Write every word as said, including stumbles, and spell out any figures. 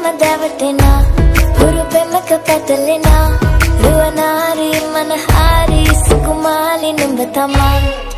දැවටෙනා හුරු පෙමක පැටලෙනා රුවනාරි මනහාරි සුකුමාලි නුඹ තමා